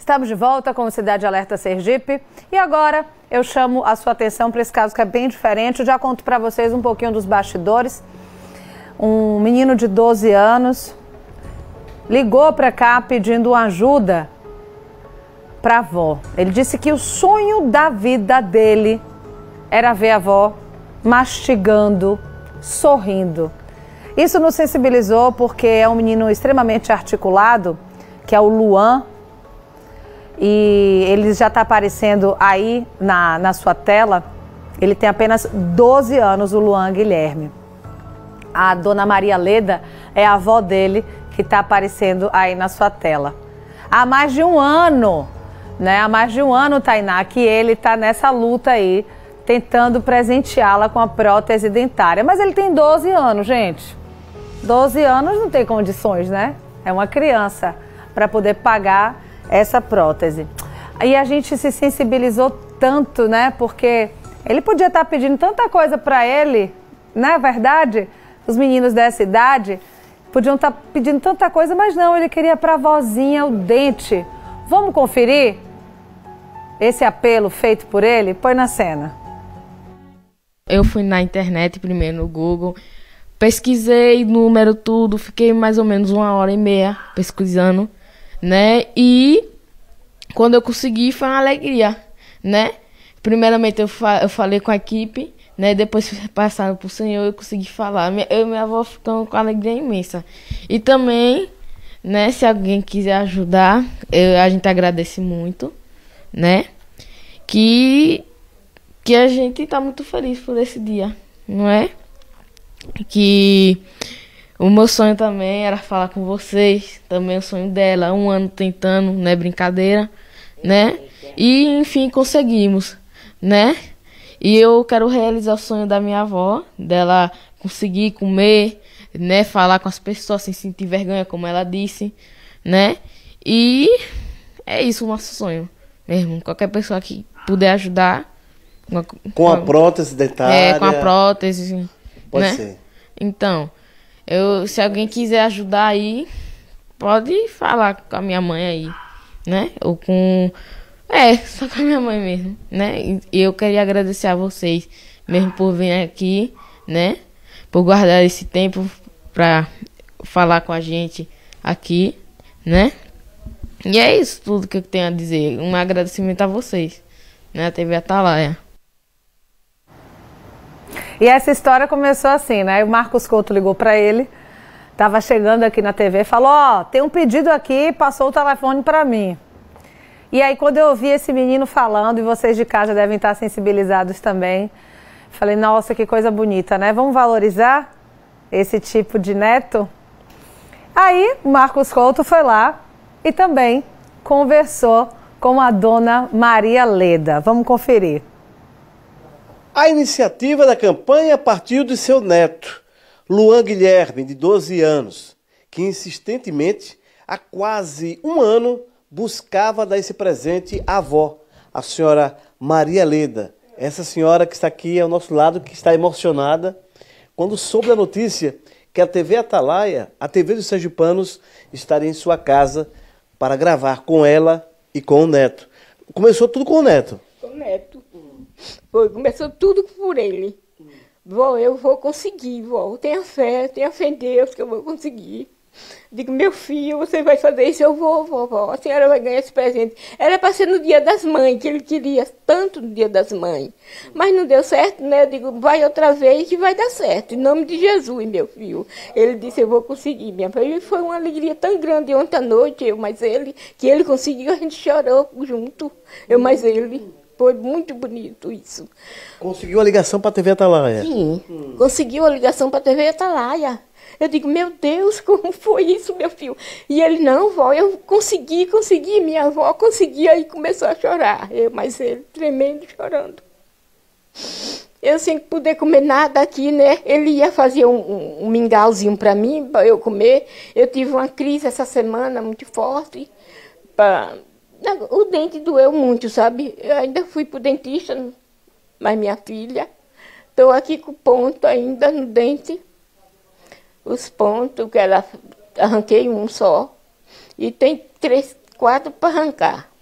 Estamos de volta com o Cidade Alerta Sergipe e agora eu chamo a sua atenção para esse caso que é bem diferente. Eu já conto para vocês um pouquinho dos bastidores. Um menino de 12 anos ligou para cá pedindo ajuda para a avó. Ele disse que o sonho da vida dele era ver a avó mastigando, sorrindo. Isso nos sensibilizou porque é um menino extremamente articulado, que é o Luan, e ele já está aparecendo aí na sua tela. Ele tem apenas 12 anos, o Luan Guilherme. A dona Maria Leda é a avó dele, que está aparecendo aí na sua tela. Há mais de um ano, né? Há mais de um ano, Tainá, que ele está nessa luta aí, tentando presenteá-la com a prótese dentária. Mas ele tem 12 anos, gente. 12 anos não tem condições, né? É uma criança para poder pagar essa prótese. E a gente se sensibilizou tanto, né? Porque ele podia estar pedindo tanta coisa para ele, não é verdade? Os meninos dessa idade podiam estar pedindo tanta coisa, mas não, ele queria para a vozinha o dente. Vamos conferir esse apelo feito por ele? Põe na cena. Eu fui na internet primeiro, no Google, pesquisei número, tudo, fiquei mais ou menos 1h30 pesquisando, né? E quando eu consegui foi uma alegria, né? Primeiramente eu falei com a equipe, né? Depois passaram pro Senhor e eu consegui falar. Eu e minha avó ficamos com alegria imensa. E também, né? Se alguém quiser ajudar, a gente agradece muito, né? Que a gente tá muito feliz por esse dia, não é? Que o meu sonho também era falar com vocês, também o sonho dela, 1 ano tentando, não é brincadeira, né? E enfim, conseguimos, né? E eu quero realizar o sonho da minha avó, dela conseguir comer, né? Falar com as pessoas sem sentir vergonha, como ela disse, né? E é isso o nosso sonho mesmo. Qualquer pessoa que puder ajudar. Com a prótese dentária. Com a prótese. Pode né? ser. Então, se alguém quiser ajudar aí, pode falar com a minha mãe aí, né? Ou com... só com a minha mãe mesmo, né? E eu queria agradecer a vocês, mesmo por vir aqui, né? Por guardar esse tempo pra falar com a gente aqui, né? E é isso tudo que eu tenho a dizer. Um agradecimento a vocês, né? A TV Atalaia. E essa história começou assim, né? O Marcos Couto ligou para ele, estava chegando aqui na TV e falou: ó, tem um pedido aqui, passou o telefone para mim. E aí quando eu ouvi esse menino falando, e vocês de casa devem estar sensibilizados também, falei, nossa, que coisa bonita, né? Vamos valorizar esse tipo de neto? Aí o Marcos Couto foi lá e também conversou com a dona Maria Leda. Vamos conferir. A iniciativa da campanha partiu de seu neto, Luan Guilherme, de 12 anos, que insistentemente, há quase 1 ano, buscava dar esse presente à avó, a senhora Maria Leda. Essa senhora que está aqui ao nosso lado, que está emocionada, quando soube a notícia que a TV Atalaia, a TV dos Sergipanos, estaria em sua casa para gravar com ela e com o neto. Começou tudo com o neto. Com o neto. Começou tudo por ele. Vó, eu vou conseguir, vó. Tenha fé em Deus que eu vou conseguir. Digo, meu filho, você vai fazer isso, eu vou, vovó. A senhora vai ganhar esse presente. Era para ser no Dia das Mães, que ele queria tanto no Dia das Mães. Mas não deu certo, né? Eu digo, vai outra vez que vai dar certo. Em nome de Jesus, meu filho. Ele disse, eu vou conseguir, minha filha. E foi uma alegria tão grande ontem à noite, eu mais ele, que ele conseguiu, a gente chorou junto. Eu mais ele. Foi muito bonito isso. Conseguiu a ligação para a TV Atalaia? Sim, conseguiu a ligação para a TV Atalaia. Eu digo, meu Deus, como foi isso, meu filho? E ele, não, vó, eu consegui, minha avó conseguiu. Aí começou a chorar, mas ele tremendo, chorando. Eu sem poder comer nada aqui, né? Ele ia fazer um mingauzinho para mim, para eu comer. Eu tive uma crise essa semana muito forte. O dente doeu muito, sabe? Eu ainda fui pro dentista, mas minha filha, estou aqui com ponto ainda no dente. Os pontos que ela arranquei um só. E tem 3, 4 para arrancar.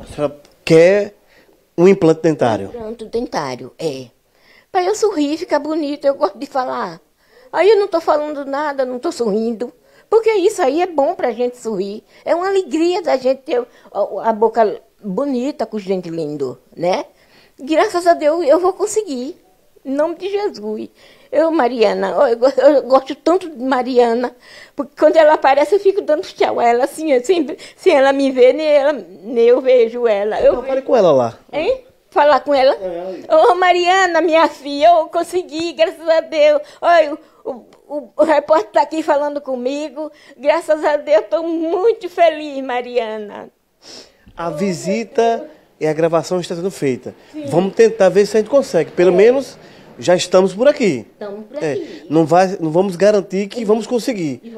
A senhora quer um implante dentário? Implante dentário, é. Para eu sorrir, ficar bonito, eu gosto de falar. Aí eu não estou falando nada, não estou sorrindo. Porque isso aí é bom para a gente sorrir. É uma alegria da gente ter a boca bonita com os dentes lindos, né? Graças a Deus eu vou conseguir. Em nome de Jesus. Mariana, eu gosto tanto de Mariana, porque quando ela aparece eu fico dando tchau a ela, assim, sem ela me ver, nem eu vejo ela. Eu falei com ela lá. Hein? Falar com ela? Ô, Mariana, minha filha, eu consegui, graças a Deus. Olha, o repórter está aqui falando comigo. Graças a Deus, estou muito feliz, Mariana. A visita e a gravação está sendo feita. Sim. Vamos tentar ver se a gente consegue. Pelo menos já estamos por aqui. Estamos por aqui. Não vamos garantir que vamos conseguir.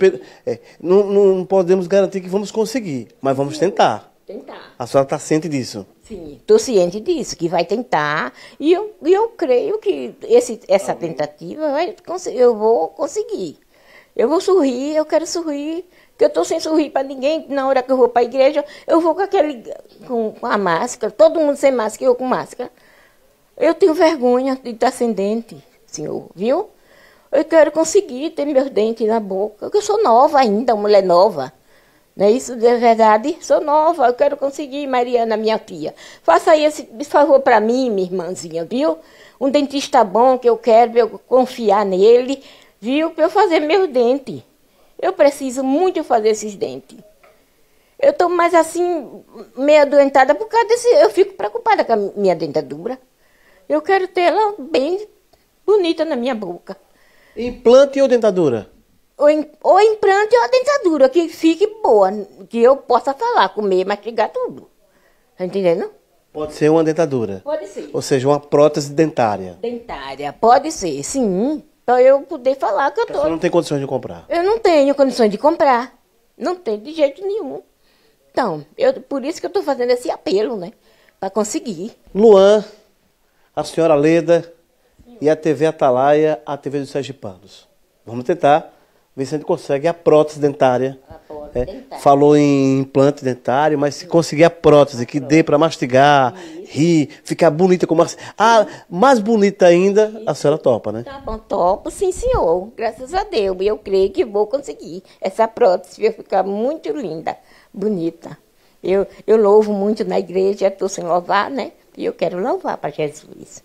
Não podemos garantir que vamos conseguir, mas vamos tentar. A senhora está ciente disso? Sim, estou ciente disso, que vai tentar. E eu creio que essa tentativa eu vou conseguir. Eu vou sorrir, eu quero sorrir. Porque eu estou sem sorrir para ninguém. Na hora que eu vou para a igreja, eu vou com a máscara. Todo mundo sem máscara, eu com máscara. Eu tenho vergonha de estar sem dente, senhor, viu? Eu quero conseguir ter meus dentes na boca. Porque eu sou nova ainda, uma mulher nova. Não é isso de verdade? Sou nova, eu quero conseguir, Mariana, minha filha. Faça aí esse favor para mim, minha irmãzinha, viu? Um dentista bom que eu quero, pra eu confiar nele, viu? Para eu fazer meus dentes. Eu preciso muito fazer esses dentes. Eu estou mais assim, meio adoentada por causa desse... Eu fico preocupada com a minha dentadura. Eu quero ter ela bem bonita na minha boca. Implante ou dentadura? Ou implante ou a dentadura, que fique boa, que eu possa falar, comer, mastigar tudo. Tá entendendo? Pode ser uma dentadura? Pode ser. Ou seja, uma prótese dentária? Dentária, pode ser, sim. Para eu poder falar que eu tô... Você não tem condições de comprar? Eu não tenho condições de comprar. Não tenho de jeito nenhum. Então, por isso que eu estou fazendo esse apelo, né? Para conseguir. Luan, a senhora Leda e a TV Atalaia, a TV dos Sergipanos. Vamos tentar ver se a gente consegue a prótese dentária. Falou em implante dentário, mas se conseguir a prótese que dê para mastigar, rir, ficar bonita como mais bonita ainda, a senhora topa, né? Tá bom, topo, sim, senhor. Graças a Deus. Eu creio que vou conseguir. Essa prótese vai ficar muito linda, bonita. Eu louvo muito na igreja, estou sem louvar, né? E eu quero louvar para Jesus.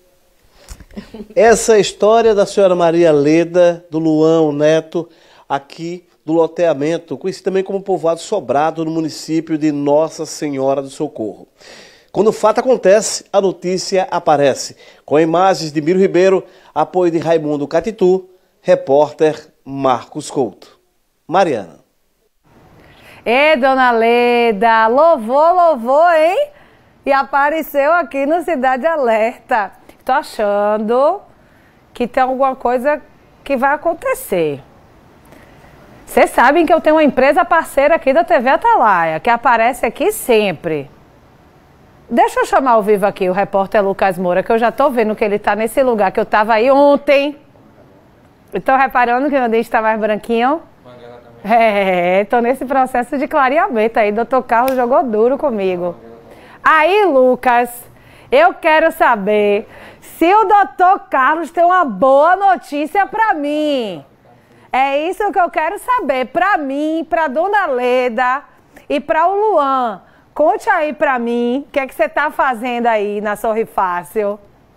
Essa é a história da senhora Maria Leda, do Luan, o neto, aqui do loteamento, conhecido também como Povoado Sobrado, no município de Nossa Senhora do Socorro. Quando o fato acontece, a notícia aparece. Com imagens de Miro Ribeiro, apoio de Raimundo Catitu, repórter Marcos Couto. Mariana. Ê, dona Leda, louvou, hein? E apareceu aqui no Cidade Alerta. Tô achando que tem alguma coisa que vai acontecer. Vocês sabem que eu tenho uma empresa parceira aqui da TV Atalaia, que aparece aqui sempre. Deixa eu chamar ao vivo aqui o repórter Lucas Moura, que eu já tô vendo que ele tá nesse lugar que eu tava aí ontem. Estou reparando que meu dente está mais branquinho. Tô nesse processo de clareamento aí. Dr. Carlos jogou duro comigo. Aí, Lucas, eu quero saber se o Dr. Carlos tem uma boa notícia para mim. É isso que eu quero saber. Para mim, para Dona Leda e para o Luan. Conte aí para mim o que é que você está fazendo aí na Sorri Fácil.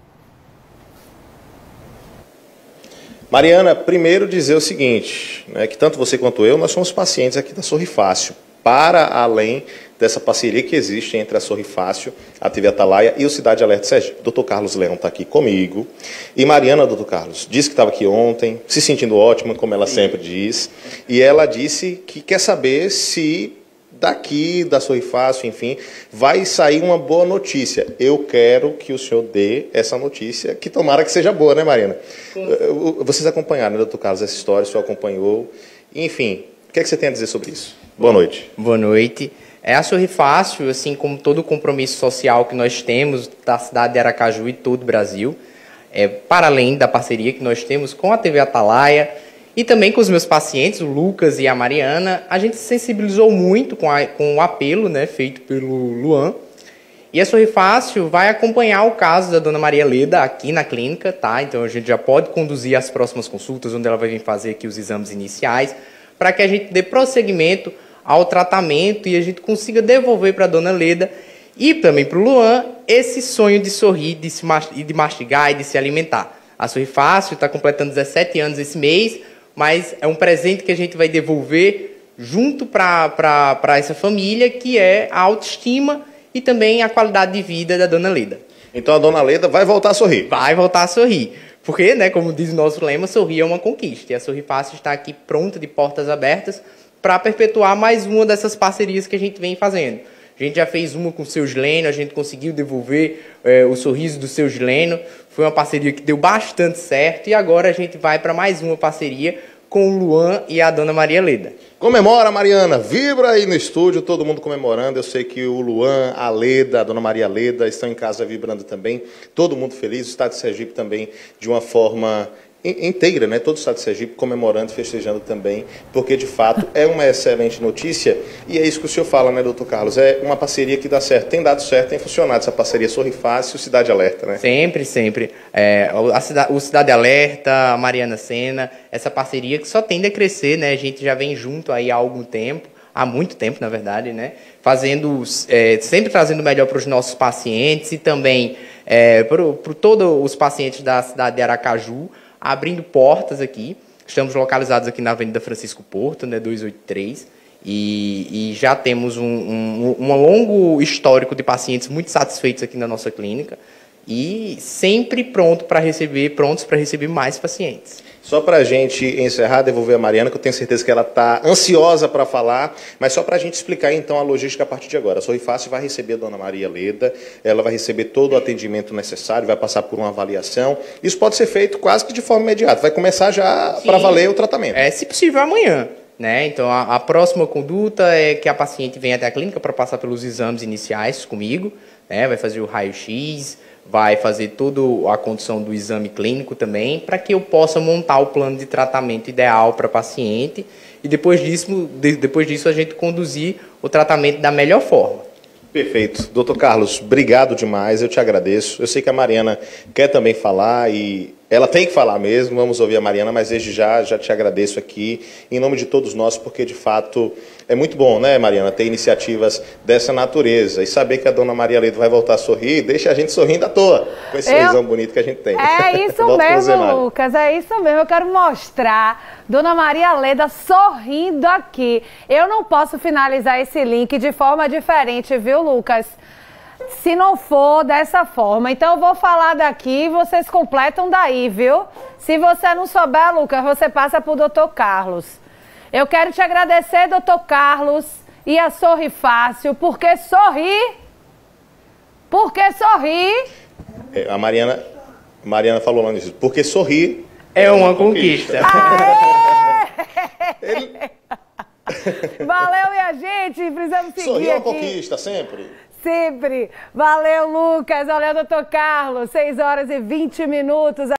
Mariana, primeiro dizer o seguinte, né, que tanto você quanto eu, nós somos pacientes aqui da Sorri Fácil, para além dessa parceria que existe entre a Sorri Fácil, a TV Atalaia e o Cidade Alerta Sergipe. Dr. Carlos Leão está aqui comigo. E Mariana, Dr. Carlos, disse que estava aqui ontem, se sentindo ótima, como ela sempre diz. E ela disse que quer saber se daqui, da Sorri Fácil, enfim, vai sair uma boa notícia. Eu quero que o senhor dê essa notícia, que tomara que seja boa, né, Mariana? Sim. Vocês acompanharam, né, Dr. Carlos, essa história, o senhor acompanhou. Enfim, o que é que você tem a dizer sobre isso? Boa noite. Boa noite. A Sorri Fácil, assim como todo o compromisso social que nós temos da cidade de Aracaju e todo o Brasil, para além da parceria que nós temos com a TV Atalaia e também com os meus pacientes, o Lucas e a Mariana, a gente se sensibilizou muito com o apelo, né, feito pelo Luan E a Sorri Fácil vai acompanhar o caso da dona Maria Leda aqui na clínica, tá? Então a gente já pode conduzir as próximas consultas, onde ela vai vir fazer aqui os exames iniciais, para que a gente dê prosseguimento ao tratamento e a gente consiga devolver para a dona Leda e também para o Luan esse sonho de sorrir, de mastigar e de se alimentar. A Sorri Fácil está completando 17 anos esse mês, mas é um presente que a gente vai devolver junto para essa família, que é a autoestima e também a qualidade de vida da dona Leda. Então a dona Leda vai voltar a sorrir. Vai voltar a sorrir. Porque, né, como diz o nosso lema, sorrir é uma conquista. E a Sorri Fácil está aqui pronta, de portas abertas, para perpetuar mais uma dessas parcerias que a gente vem fazendo. A gente já fez uma com o seu Gileno, a gente conseguiu devolver o sorriso do seu Gileno. Foi uma parceria que deu bastante certo. E agora a gente vai para mais uma parceria com o Luan e a dona Maria Leda. Comemora, Mariana, vibra aí no estúdio, todo mundo comemorando. Eu sei que o Luan, a Leda, a dona Maria Leda estão em casa vibrando também. Todo mundo feliz, o estado de Sergipe também de uma forma integra, né? Todo o estado de Sergipe comemorando, festejando também, porque de fato é uma excelente notícia e é isso que o senhor fala, né, doutor Carlos? É uma parceria que dá certo, tem dado certo, tem funcionado essa parceria Sorri Fácil, Cidade Alerta, né? Sempre, sempre. O Cidade Alerta, a Mariana Sena, essa parceria que só tende a crescer, né? A gente já vem junto aí há algum tempo, há muito tempo, na verdade, né? Sempre trazendo o melhor para os nossos pacientes e também para todos os pacientes da cidade de Aracaju, abrindo portas aqui. Estamos localizados aqui na Avenida Francisco Porto, né, 283, e já temos um longo histórico de pacientes muito satisfeitos aqui na nossa clínica e sempre prontos para receber mais pacientes. Só para a gente encerrar, devolver a Mariana, que eu tenho certeza que ela está ansiosa para falar, mas só para a gente explicar então a logística a partir de agora. A Sorri Fácil vai receber a dona Maria Leda, ela vai receber todo o atendimento necessário, vai passar por uma avaliação. Isso pode ser feito quase que de forma imediata, vai começar já para valer o tratamento. Se possível, amanhã. Né? Então, a próxima conduta é que a paciente venha até a clínica para passar pelos exames iniciais comigo, né? Vai fazer o raio-x, vai fazer toda a condução do exame clínico também, para que eu possa montar o plano de tratamento ideal para a paciente e depois disso a gente conduzir o tratamento da melhor forma. Perfeito. Doutor Carlos, obrigado demais, eu te agradeço. Eu sei que a Mariana quer também falar e ela tem que falar mesmo, vamos ouvir a Mariana, mas desde já te agradeço aqui, em nome de todos nós, porque de fato é muito bom, né, Mariana, ter iniciativas dessa natureza e saber que a dona Maria Leda vai voltar a sorrir, deixa a gente sorrindo à toa, com esse sorrisão bonito que a gente tem. É isso mesmo, Lucas, é isso mesmo, eu quero mostrar dona Maria Leda sorrindo aqui. Eu não posso finalizar esse link de forma diferente, viu, Lucas? Se não for dessa forma. Então eu vou falar daqui e vocês completam daí, viu? Se você não souber, Lucas, você passa pro doutor Carlos. Eu quero te agradecer, doutor Carlos, e a Sorri Fácil, porque sorrir. A Mariana falou lá nisso, porque sorrir é uma conquista. Valeu, minha gente, precisamos seguir sorrir é uma aqui. conquista, sempre. Sempre. Valeu, Lucas. Valeu, doutor Carlos. 6 horas e 20 minutos.